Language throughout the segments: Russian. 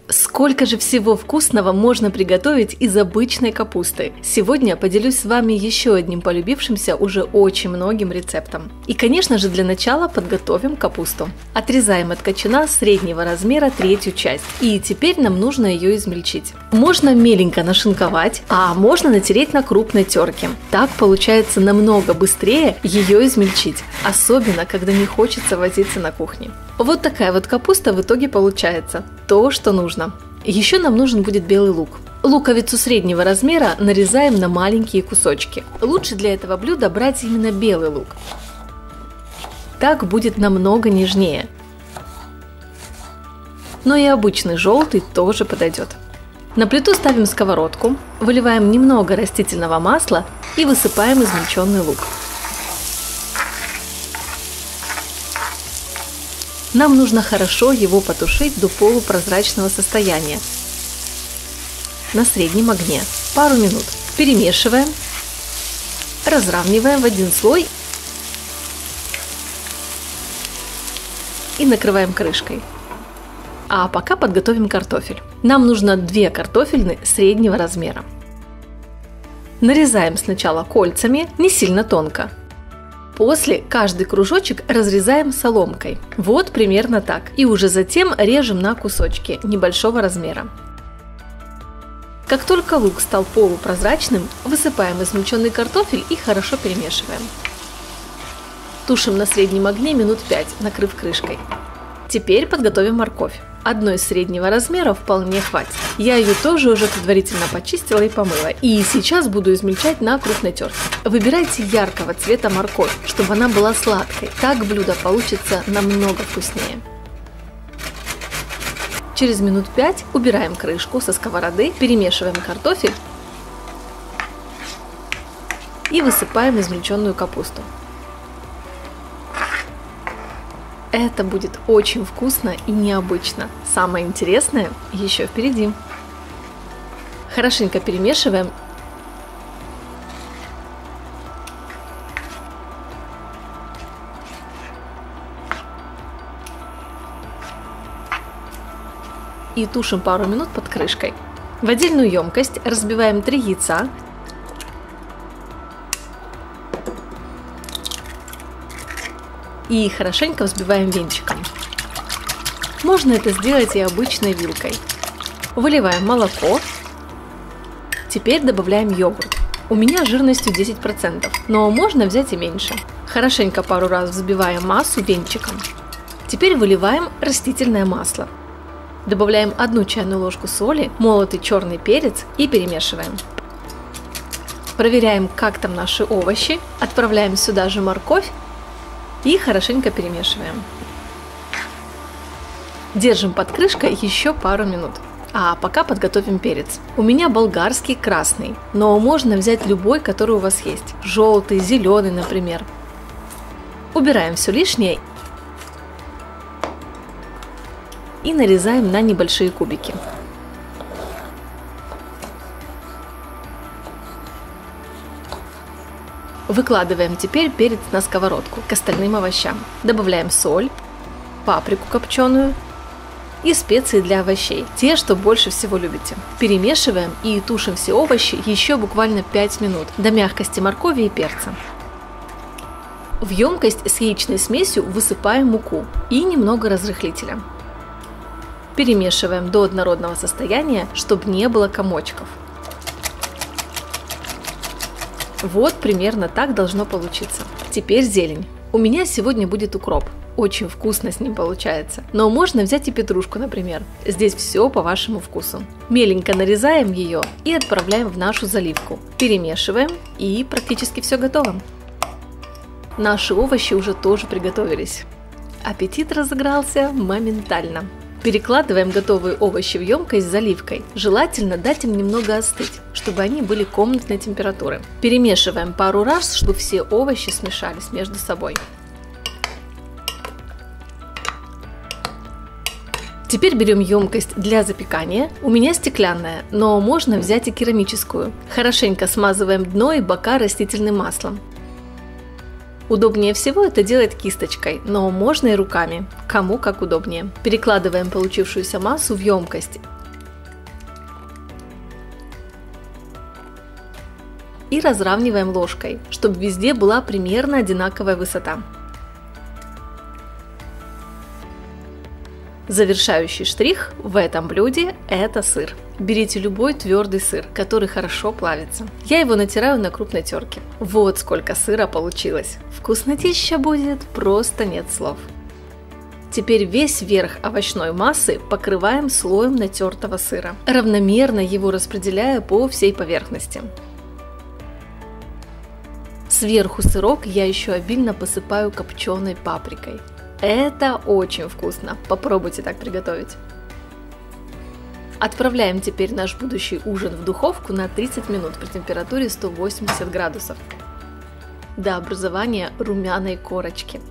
Сколько же всего вкусного можно приготовить из обычной капусты! Сегодня поделюсь с вами еще одним полюбившимся уже очень многим рецептом. И, конечно же, для начала подготовим капусту. Отрезаем от кочана среднего размера третью часть. И теперь нам нужно ее измельчить. Можно меленько нашинковать, а можно натереть на крупной терке. Так получается намного быстрее ее измельчить, особенно когда не хочется возиться на кухне. Вот такая вот капуста в итоге получается. То, что нужно. Еще нам нужен будет белый лук. Луковицу среднего размера нарезаем на маленькие кусочки. Лучше для этого блюда брать именно белый лук. Так будет намного нежнее. Но и обычный желтый тоже подойдет. На плиту ставим сковородку, выливаем немного растительного масла и высыпаем измельченный лук. Нам нужно хорошо его потушить до полупрозрачного состояния на среднем огне пару минут. Перемешиваем, разравниваем в один слой и накрываем крышкой. А пока подготовим картофель. Нам нужно 2 картофельные среднего размера. Нарезаем сначала кольцами, не сильно тонко. После каждый кружочек разрезаем соломкой. Вот примерно так. И уже затем режем на кусочки небольшого размера. Как только лук стал полупрозрачным, высыпаем измельченный картофель и хорошо перемешиваем. Тушим на среднем огне минут 5, накрыв крышкой. Теперь подготовим морковь. Одной среднего размера вполне хватит. Я ее тоже уже предварительно почистила и помыла. И сейчас буду измельчать на крупной терке. Выбирайте яркого цвета морковь, чтобы она была сладкой. Так блюдо получится намного вкуснее. Через минут 5 убираем крышку со сковороды, перемешиваем картофель и высыпаем измельченную капусту. Это будет очень вкусно и необычно. Самое интересное еще впереди. Хорошенько перемешиваем. И тушим пару минут под крышкой. В отдельную емкость разбиваем 3 яйца. И хорошенько взбиваем венчиком. Можно это сделать и обычной вилкой. Выливаем молоко. Теперь добавляем йогурт. У меня жирностью 10%, но можно взять и меньше. Хорошенько пару раз взбиваем массу венчиком. Теперь выливаем растительное масло. Добавляем 1 чайную ложку соли, молотый черный перец и перемешиваем. Проверяем, как там наши овощи. Отправляем сюда же морковь. И хорошенько перемешиваем. Держим под крышкой еще пару минут. А пока подготовим перец. У меня болгарский красный, но можно взять любой, который у вас есть. Желтый, зеленый, например. Убираем все лишнее и нарезаем на небольшие кубики. Выкладываем теперь перец на сковородку к остальным овощам. Добавляем соль, паприку копченую и специи для овощей, те, что больше всего любите. Перемешиваем и тушим все овощи еще буквально 5 минут до мягкости моркови и перца. В емкость с яичной смесью высыпаем муку и немного разрыхлителя. Перемешиваем до однородного состояния, чтобы не было комочков. Вот примерно так должно получиться. Теперь зелень. У меня сегодня будет укроп. Очень вкусно с ним получается. Но можно взять и петрушку, например. Здесь все по вашему вкусу. Меленько нарезаем ее и отправляем в нашу заливку. Перемешиваем и практически все готово. Наши овощи уже тоже приготовились. Аппетит разыгрался моментально. Перекладываем готовые овощи в емкость с заливкой. Желательно дать им немного остыть, чтобы они были комнатной температуры. Перемешиваем пару раз, чтобы все овощи смешались между собой. Теперь берем емкость для запекания. У меня стеклянная, но можно взять и керамическую. Хорошенько смазываем дно и бока растительным маслом. Удобнее всего это делать кисточкой, но можно и руками, кому как удобнее. Перекладываем получившуюся массу в емкость и разравниваем ложкой, чтобы везде была примерно одинаковая высота. Завершающий штрих в этом блюде – это сыр. Берите любой твердый сыр, который хорошо плавится. Я его натираю на крупной терке. Вот сколько сыра получилось. Вкуснотища будет, просто нет слов. Теперь весь верх овощной массы покрываем слоем натертого сыра, равномерно его распределяя по всей поверхности. Сверху сырок я еще обильно посыпаю копченой паприкой. Это очень вкусно, попробуйте так приготовить. Отправляем теперь наш будущий ужин в духовку на 30 минут при температуре 180 градусов до образования румяной корочки.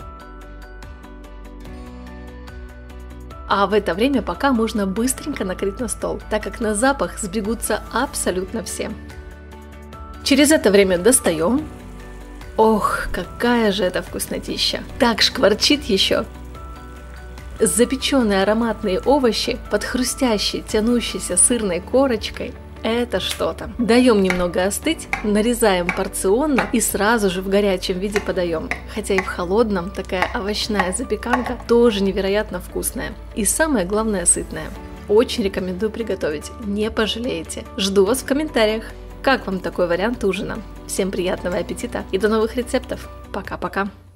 А в это время пока можно быстренько накрыть на стол, так как на запах сбегутся абсолютно все. Через это время достаем. Ох, какая же это вкуснотища! Так шкварчит еще! Запеченные ароматные овощи под хрустящей, тянущейся сырной корочкой – это что-то. Даем немного остыть, нарезаем порционно и сразу же в горячем виде подаем. Хотя и в холодном такая овощная запеканка тоже невероятно вкусная. И самое главное – сытная. Очень рекомендую приготовить, не пожалеете. Жду вас в комментариях. Как вам такой вариант ужина? Всем приятного аппетита и до новых рецептов. Пока-пока!